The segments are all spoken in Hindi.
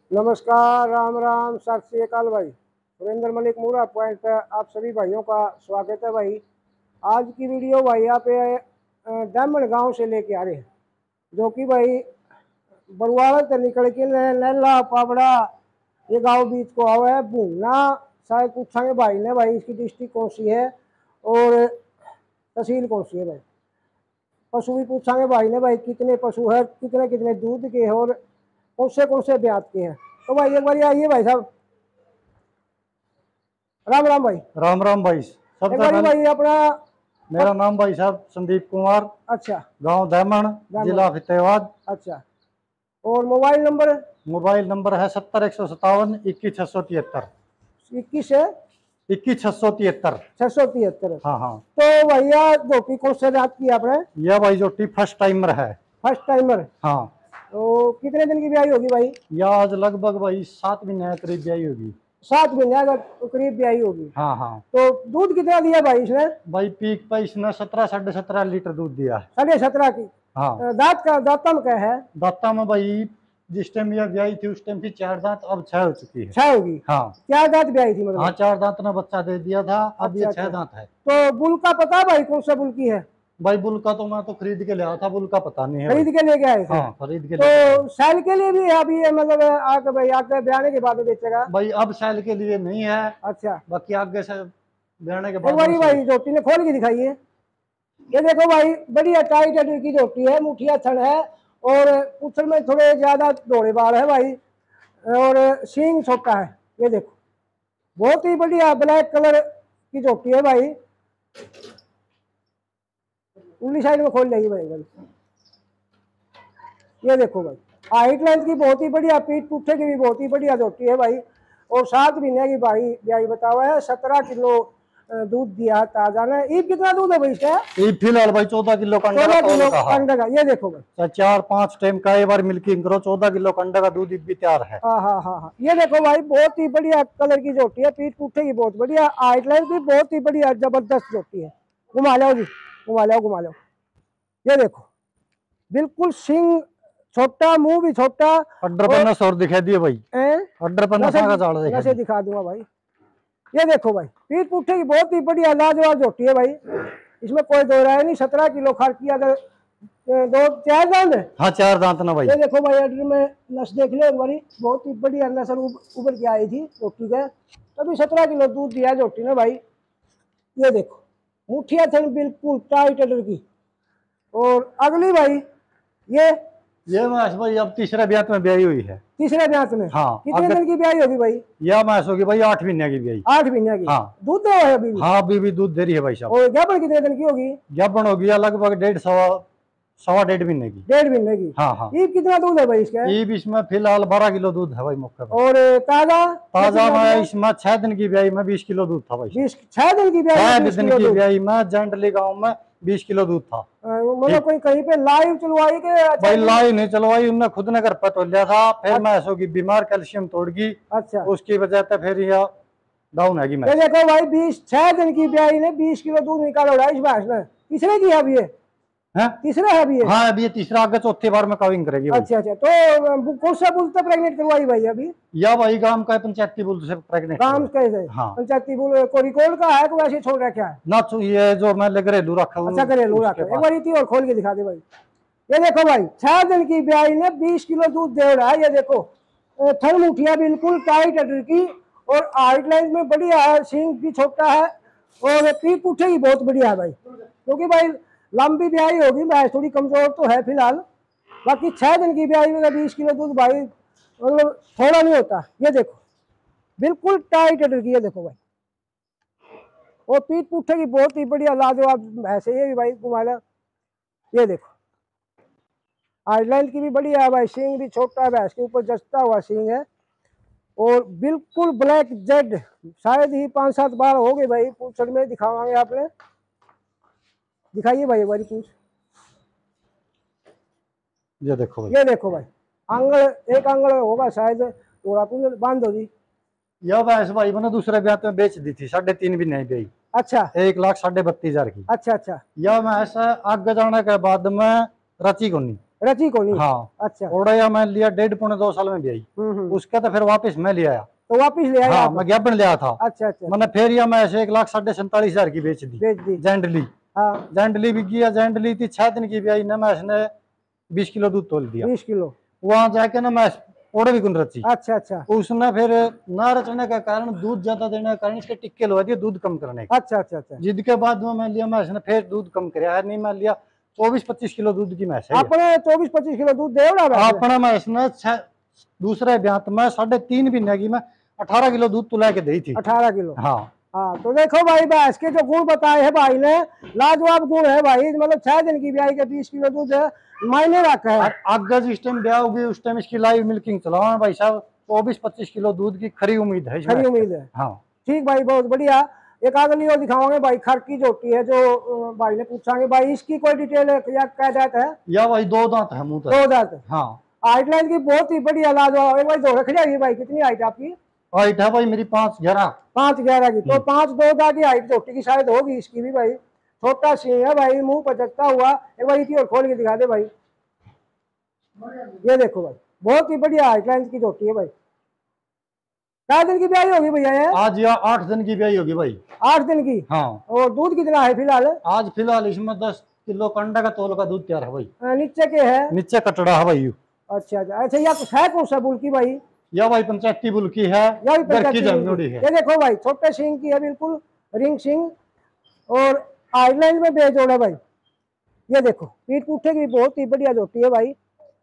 नमस्कार, राम राम, सत श्री अकाल भाई। सुरेंद्र मलिक मूरा पॉइंट पे आप सभी भाइयों का स्वागत है भाई। आज की वीडियो भाई यहाँ पे दामन गांव से लेके आ रहे हैं, जो कि भाई बरुआड़ा से निकल के नैला पाबड़ा ये गांव बीच को आवा है। भूंगना शायद पूछांगे भाई ने भाई इसकी डिस्ट्रिक्ट कौन सी है और तहसील कौन सी है भाई। पशु भी पूछांगे भाई ने भाई कितने पशु है, कितने कितने दूध के हैं और कौन से ब्याज के हैं। तो भाई एक बार आइए भाई साहब। राम राम भाई। राम राम भाई। एक बार भाई अपना। मेरा नाम भाई साहब संदीप कुमार। अच्छा। गांव दमन, जिला फतेहाबाद। अच्छा। और मोबाइल नंबर? मोबाइल नंबर है 70 157 21 673। 21 है 21 673। 673। हाँ हाँ। तो भैया जोटी कौन से रात की आपने? यह भाई जोटी फर्स्ट टाइमर है। First timer? हाँ। तो कितने दिन की ब्याई होगी भाई? यह आज लगभग भाई 7 महीने करीब ब्याई होगी। 7 महीने करीब ब्याई होगी। हाँ हाँ। तो दूध कितना दिया भाई इसने? भाई पीक पर इसने 17 साढ़े 17 लीटर दूध दिया है। 17.5 की? हाँ। दांता में क्या है? दांता में भाई जिस टाइम यह ब्याई थी उस टाइम की 4 दांत, अब 6 हो चुकी है। 6 होगी? हाँ। 4 दांत ब्याई थी मतलब? हाँ 4 दांत ने बच्चा दे दिया था, अब ये 6 दांत है। तो बुल का पता है भाई कौन सा बुल की है? भाई बुल का तो मैं तो खरीद के लाया था, बुल का पता नहीं है। खरीद के लेके आए थे? हाँ खरीद के। तो सेल के लिए भी है अभी ये, मतलब आके भाई आके ब्याने के बाद बेचेगा? भाई अब सेल के लिए नहीं है। अच्छा। बाकी आगे से ब्याने के बाद। भाई जोटी ने खोल के दिखाइए। ये देखो भाई बढ़िया टाइट की जोटी है, मुठिया थन है और पूछल में थोड़े ज्यादा दौड़े बाल है भाई और सींग छोटा है। ये देखो बहुत ही बढ़िया ब्लैक कलर की जोटी है भाई। उल्ली साइड में खोल लेगी भाई। ये देखो भाई हाइट लेंथ की बहुत ही बढ़िया, पीठ पुट्ठे की भी बहुत ही बढ़िया जोटी है भाई। और 7 महीने की भाई ब्याई बता हुआ है। 17 किलो दूध दिया ताजा ने। ईद कितना दूध है भाई इसका? ईद फिलहाल भाई 14 किलो का अंडा का। ये देखो भाई 4-5 टाइम का एक बार मिल्किंग करो, 14 किलो का अंडा का दूध भी तैयार है। हाँ हाँ हाँ हाँ। ये देखो भाई बहुत ही बढ़िया कलर की जोटी है, पीठ पुट्ठे की बहुत बढ़िया, हाइट लेंथ भी बहुत ही बढ़िया जबरदस्त जोटी है। घुमा लो जी, घुमा लो घुमा लो। ये देखो बिल्कुल सिंग छोटा, मुंह भी छोटा। अड्डर पर और दिखा दिए भाई। अड्डर पर का जाल ऐसे दिखा दूंगा भाई। ये देखो भाई पीठ पुट्ठे की बहुत ही बढ़िया लाजवाब जोटी है भाई, इसमें कोई दो राय नहीं। 17 किलो खर की अगर 4 दांत है। हाँ 4 दांत ना भाई। ये देखो भाई अड्डर में नस देख लो एक बारी, बहुत ही बढ़िया नस्ल उभर के आई थी जोटी के, तभी 17 किलो दूध दिया जोटी ने भाई। ये देखो मुठिया थन बिल्कुल टाइट अड्डर की। और अगली भाई ये मैस भाई अब तीसरे ब्याह में ब्याई हुई है। तीसरे ब्याह में? हाँ। कितने दिन की ब्याई होगी भाई? यह मैस होगी भाई 8 महीने की ब्याई। 8 महीने की? हाँ। दूध दे है अभी भी? हाँ अभी भी दूध दे रही है भाई साहब। और ज्ञापन कितने दिन की होगी? ज्ञापन होगी लगभग 1.5 महीने की। 1.5 महीने की? हाँ हाँ। ईब कितना दूध है भाई इसका? ईब इसमें फिलहाल 12 किलो दूध है भाई मौके पर। और ताजा में इसमें 6 दिन की ब्याई में 20 किलो दूध था भाई। 6 दिन की ब्याई? 6 दिन की ब्याई में जंडली गाँव में 20 किलो दूध था। मतलब कोई कहीं पे लाइव चलवाई के? भाई लाइव नहीं चलवाई, उनने खुद ने घर पर तोल लिया था। फिर मैं ऐसा की बीमार कैल्शियम तोड़ गई। अच्छा। उसकी वजह से फिर यह डाउन है। मैं देखो भाई 6 दिन की ब्याई ने 20 किलो दूध निकाला इस भैंस ने। तीसरे की है अभी ये? तीसरा है अभी ये? हाँ अभी ये तीसरा, आगे चौथी बार में कविंग करेगी। अच्छा अच्छा। तो कौन सा बुल से प्रेग्नेंट करवाई भाई अभी? या भाई गांव का पंचायती बुल से प्रेग्नेंट। गांव कैसे? हाँ पंचायती बुल को रिकॉर्ड का है, कोई ऐसे छोड़ रखा है ना? ये जो मैं घरेलू रखा हूँ। अच्छा घरेलू रखा। एक बार इतनी और खोल के दिखा दे भाई। ये देखो भाई 6 दिन की ब्याई ने 20 किलो दूध दे रहा है। ये देखो थन मुठिया बिल्कुल टाइट अडर की और हाइट लाइन में बढ़िया है, सींग भी छोटा है और पीठ पुट्ठे की बहुत बढ़िया है भाई। क्योंकि भाई लंबी ब्याई होगी, भैंस थोड़ी कमजोर तो है फिलहाल। बाकी 6 दिन की ब्याई में 20 किलो दूध भाई मतलब थोड़ा नहीं होता। ये देखो बिल्कुल टाइट अडर की। ये देखो भाई और पीठ पुट्ठे की बहुत ही बढ़िया लाजवाब भैंस है ये भी भाई। घुमा लो। ये देखो आइलैंड की भी बढ़िया है भाई, सींग भी छोटा है, भैंस के ऊपर जचता हुआ सींग है और बिल्कुल ब्लैक जेड। शायद ही 5-7 बार हो गए भाई पूछड़ में। दिखावांगे आपने, दिखाइए भाई एक बारी पूछ। ये देखो भाई, ये देखो भाई आंगल, एक आंगल होगा शायद, थोड़ा पूछ बांध दो जी। यह भैंस भाई मैंने दूसरे ब्याह में बेच दी थी, 3.5 भी नहीं गई। अच्छा। 1,32,500 की। अच्छा अच्छा। यह भैंस आगे जाने के बाद में रची को नहीं। रची को नहीं। हाँ अच्छा। ओड़ा मैं लिया 1.5-2 साल में भी आई, उसका तो फिर वापस मैं ले आया। तो वापस ले आया? हाँ मैं ज्ञापन लिया था। अच्छा अच्छा। मैंने फिर या मैं ऐसे 1,47,500 की बेच दी जेंडली। हाँ जेंडली भी गया, जेंडली थी 6 दिन की भी आई ना, मैं इसने 20 किलो दूध तोल दिया। 20 किलो वहां जाके ना मैं ओड़े भी कुन रची। अच्छा अच्छा। उसने फिर ना रचने का कारण दूध ज्यादा देने का कारण इसके टिक्के लगा दिए दूध कम करने का। अच्छा अच्छा अच्छा। जिद के बाद में मैं लिया, मैं इसने फिर दूध कम कराया नहीं, मैं लिया 24-25 किलो दूध की मैस है अपने 24-25 किलो दूध दे अपना। मैं इसने दूसरे ब्यात में 3.5 महीने की मैं 18 किलो दूध तुला के दी थी। 18 किलो। हाँ हाँ तो देखो भाई भैंस के जो गुण बताए हैं भाई ने, लाजवाब गुण है भाई। मतलब 6 दिन की ब्याई के 20 किलो दूध मायने रखा है। आगे जिस टाइम ब्याह होगी उस टाइम इसकी लाइव मिल्किंग चलाओ भाई साहब। 24-25 किलो दूध की खरी उम्मीद है। खरी उम्मीद है। हाँ ठीक भाई, बहुत बढ़िया। एक अगली और दिखाओगे भाई, खर की जोटी है जो भाई ने पूछांगे भाई, इसकी कोई डिटेल है या क्या दांत है? या भाई 2 दांत है मुंह। 2 दांत। हाँ हाइट लाइन की बहुत ही बढ़िया लाजवाब। एक भाई दो रख जाइए भाई, कितनी हाइट आपकी? हाइट है भाई मेरी 5'11". 5'11" की। तो 5'2" की हाइट जोटी की शायद होगी इसकी भी भाई। छोटा सींग है भाई, मुंह पचकता हुआ। एक बार इसी और खोल के दिखा दे भाई। ये देखो भाई, बहुत ही बढ़िया हाइट लाइन की जोटी है भाई। क्या दिन की ब्याई होगी भैया ये? आज या 8 दिन की ब्याई होगी भाई। 8 दिन की। हाँ। और दूध कितना है फिलहाल? आज फिलहाल इसमें 10 किलो कंडा का तोल का दूध तैयार है भाई। नीचे के है? नीचे कटड़ा है भाई। अच्छा अच्छा अच्छा। या तो है कौन सा बुल की भाई? या भाई पंचायती बुल की है, या घर की जमनोड़ी है। ये देखो भाई, छोटे सिंग की है, बिल्कुल रिंग सिंग और आइलैंड में बेजोड़ है भाई। ये देखो पीठ पुट्ठे की बहुत ही बढ़िया जोटी है भाई।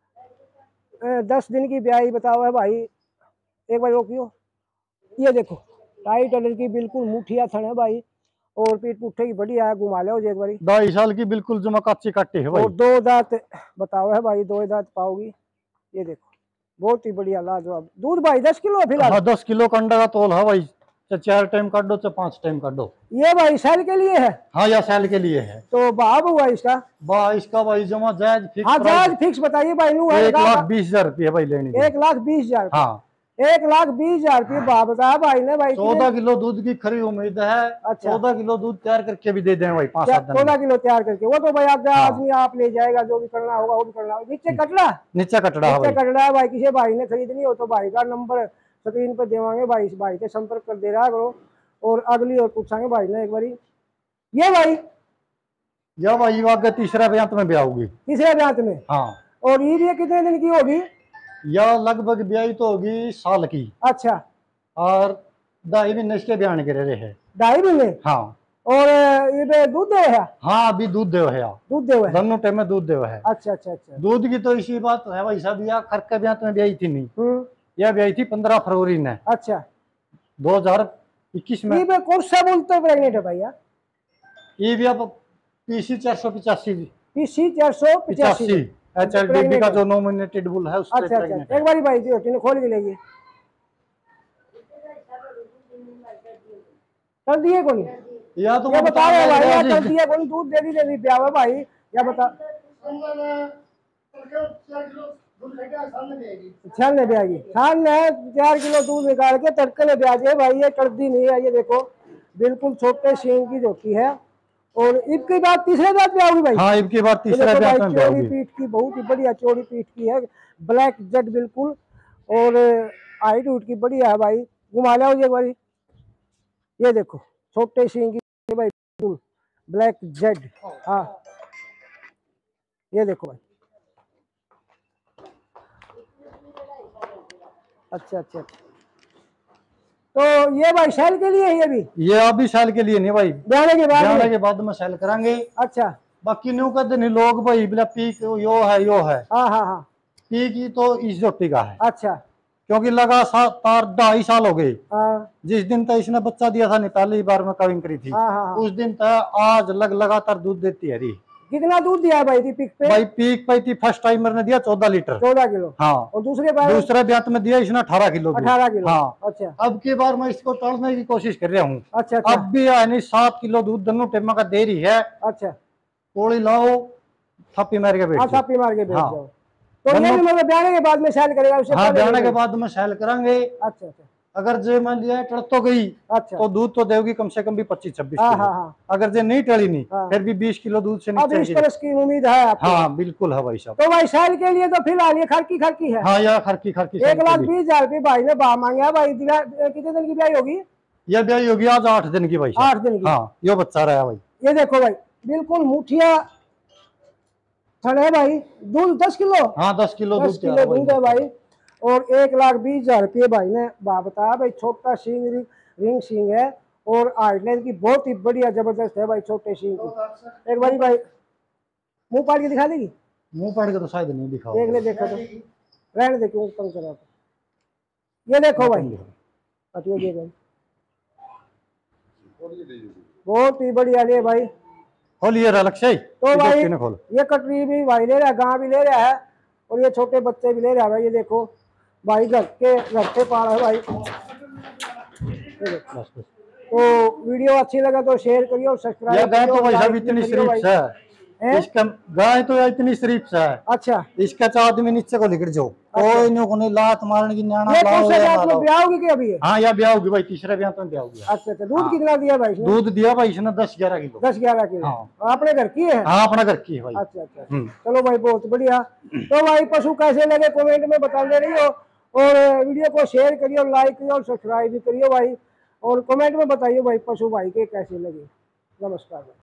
10 दिन की ब्याई बताओ है भाई। एक बार रोकियो, ये देखो टाइट अडर की बिल्कुल मुठिया थन है भाई। और पीठ पुट्ठे की बढ़िया है, घुमा लो एक बार। 2.5 साल की बिल्कुल जमा कच्ची काटी है भाई। और 2 दांत बताओ है भाई, 2 दांत पाओगी। ये देखो बहुत ही बढ़िया लाजवाब दूध भाई। 10 किलो फिलहाल? हाँ 10 किलो कंडा का तोल है भाई। 4 टाइम काटो 5 टाइम काटो। ये भाई सेल के लिए है? हाँ या सेल के लिए है। तो भाव हुआ इसका? इसका भाई जमा जायज फिक्स। हाँ जायज फिक्स बताइए भाई। 1,20,000 रुपये भाई लेनी। 1,20,000। हाँ 1,20,000 रुपये भाव बताया भाई ने भाई। 14 किलो दूध की खरी उम्मीद है। अच्छा 14 किलो दूध तैयार करके भी दे दें भाई 5-7 दिन। 14 किलो तैयार करके वो तो भाई आगे आदमी आप ले जाएगा, जो भी करना होगा वो भी करना होगा। नीचे कटड़ा? नीचे कटड़ा है भाई। किसी भाई ने खरीदनी हो तो भाई का नंबर स्क्रीन पर देवांगे भाई, इस भाई से संपर्क कर दे रहा करो। और अगली और पूछांगे भाई ने एक बारी। ये भाई या भाई आगे तीसरा ब्यात में ब्याह होगी। तीसरे ब्यात में? हाँ। और ये कितने दिन की होगी? या लगभग ब्याई तो होगी साल की। अच्छा। और 2.5 महीने इसके बयान करे रहे हैं। 2.5 महीने? हाँ। और ये दूध दे है? हाँ अभी दूध दे है। दूध दे है दोनों टाइम में दूध दे है। अच्छा अच्छा अच्छा। दूध की तो इसी बात है भाई साहब, या खर के ब्यात में ब्याई थी नहीं, यह ब्याई थी 15 फरवरी ने। अच्छा 2021 में। ये कौन सा बोलते प्रेग्नेंट है भैया? ये भी अब PC 485। PC 485 HLDB का जो नॉमिनेटेड बुल है उससे। अच्छा अच्छा। एक बारी भाई जी खोल के लेंगे। कर दिए कौन? या तो बता रहे भाई, या कर दिया कौन? दूध दे दी ब्याह है भाई, या बता। छान ब्याह 4 किलो दूध निकाल के तड़के में ब्याज है भाई। ये कड़दी नहीं है। ये देखो बिल्कुल छोटे सींग की जोटी है। और ईद के बाद तीसरे दांत में आओगी भाई? हाँ ईद के बाद तीसरे दांत में चौड़ी पीठ की, बहुत ही बढ़िया चौड़ी पीठ की है, ब्लैक जेड बिल्कुल। और हाइट उठ की बढ़िया है भाई। घुमा लो एक बारी। ये देखो छोटे सींग की भाई, बिल्कुल ब्लैक जेड। हाँ ये देखो भाई। अच्छा अच्छा। तो ये भाई सेल के लिए है? ये अभी सेल के लिए नहीं भाई, ब्याने के बाद में सेल करांगे। अच्छा। बाकी न्यू कहते नहीं लोग भाई, बिला पीक यो है। हाँ हाँ हाँ। पीक ही तो इस जोटी का है। अच्छा। क्योंकि लगातार 2.5 साल हो गए। जिस दिन तक इसने बच्चा दिया था नहीं, पहली बार में कविंग करी थी, उस दिन तक आज लगातार दूध देती है। कितना दूध दिया भाई थी पीक पे? भाई पीक पे थी फर्स्ट टाइमर ने दिया 14 लीटर। 14 किलो। हाँ। और दूसरे ब्यात में दिया इसने 18 किलो। 18 किलो। हाँ। अच्छा। अब की बार मैं इसको तोड़ने की कोशिश कर रहा हूँ। अच्छा। अब भी यानी 7 किलो दूध दोनों टाइम का दे रही है। अच्छा। कोड़ी लाओ, थप्पी मार के बैठ जाओ। थप्पी मार के बैठ जाओ। तो ये भी मतलब ब्याने के बाद में सेल करेगा? हाँ ब्याने के बाद में सेल करांगे। अच्छा अच्छा। अगर जे मान लिया टल तो गई, अच्छा, तो दूध तो देगी कम से कम भी 25-26 हाँ किलो। हाँ हाँ। अगर जे नहीं टली नहीं, फिर भी 20 किलो दूध से नीचे 20 की उम्मीद है आपको? हाँ बिल्कुल है भाई साहब। तो भाई सेल के लिए तो फिलहाल ये खरकी है। हाँ यार खरकी 1,20,000 रुपये भाई ने भाव मांगा। भाई कितने दिन की ब्याई होगी? यह ब्याई होगी आज 8 दिन की भाई साहब। 8 दिन की। हाँ यो बच्चा रहा भाई। ये देखो भाई बिल्कुल मुठिया है भाई। दूध 10 किलो? हाँ 10 किलो दूध दूध है भाई। और 1,20,000 रुपये भाई ने बताया भाई। छोटा सींग रिंग सींग है और आइटलाइन की बहुत ही बढ़िया जबरदस्त है भाई छोटे सींग की। एक बारी भाई मुंह पाड़ के दिखा देगी? मुंह पाड़ के तो शायद नहीं दिखा। देख ले, देखो तो रहने दे, क्यों तंग करा। ये देखो भाई, देखो बहुत ही बढ़िया ले भाई। खोलिए अलग तो भाई ये कटरी भी भाई ले रहा है, गां भी ले रहा है और ये छोटे बच्चे भी ले रहा है भाई। ये देखो भाई घर पे पाड़ा है भाई। तो वीडियो अच्छी लगा तो शेयर करिए और सब्सक्राइब करिए। तो भाई साहब इतनी शरीफ है इसका, गाय तो इतनी शरीफ है। अच्छा, इसका 4 आदमी नीचे को लिखट जाओ। कोई नहीं लात मारने की न्याणा ये कौन सा जात में ब्याह होगी कि अभी है? हाँ या ब्याह होगी भाई, तीसरे ब्याह तो ब्याह होगी। अच्छा, दूध कितना दिया भाई? दूध दिया भाई इसने 10-11 किलो। 10-11 किलो। हाँ। अपने घर की है? हाँ अपना घर की है भाई। अच्छा। चलो भाई बहुत बढ़िया। तो भाई पशु कैसे लगे कमेंट में बता दे रही हो और वीडियो को शेयर करिए और लाइक करिए और सब्सक्राइब भी करिए भाई और कमेंट में बताइए भाई पशु भाई के कैसे लगे। नमस्कार।